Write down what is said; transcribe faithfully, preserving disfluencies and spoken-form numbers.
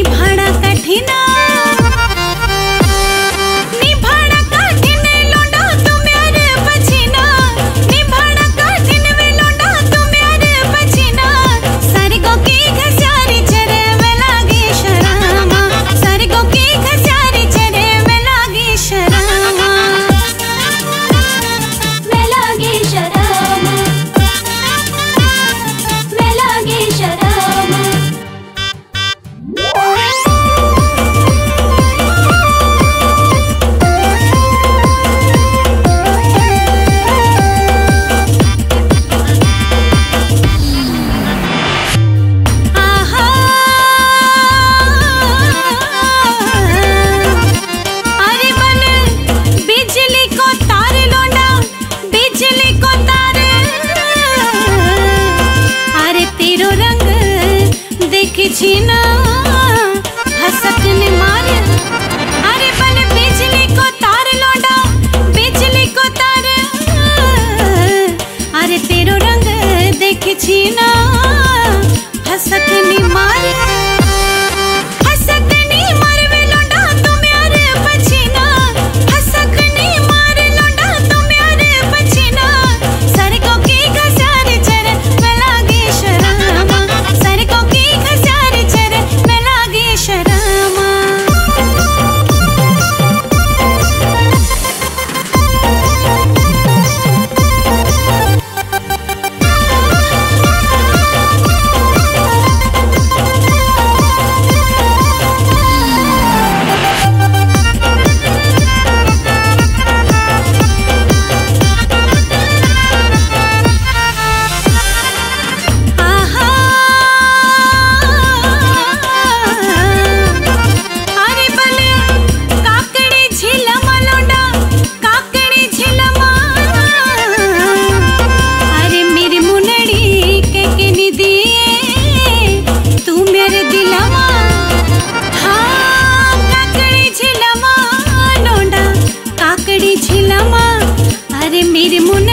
निभाना कठिन निभाना कठिन लोंडा तू मेरे पछिना निभाना कठिन वे लोंडा तू मेरे पछिना सरगो की घसारी चरे में लागी शरामा सरगो की घसारी चरे में लागी शरामा में लागी शरामा में लागी शरामा अरे बन बिजली को तार लोंडा बिजली को तार अरे तेरो रंग देख छीना हसक ने मार अरे बन बिजली को तार लोंडा बिजली को तार अरे तेरो रंग देख छीना हसक ने मार हसक ने मार वे लोंडा तू मेरे पछिना हसक ने मार लोंडा तू मेरे पछिना सरगो की घसारी चरे में लागी शरामा सरगो की घसारी चरे में लागी शरामा अरे बले काकड़ी झिलमा लोंडा काकड़ी झिलमा अरे मेरी मुनड़ी के के नी दिए तू मेरे दिलमा हाँ काकड़ी झिलमा लोंडा काकड़ी झिलमा अरे मेरी मुन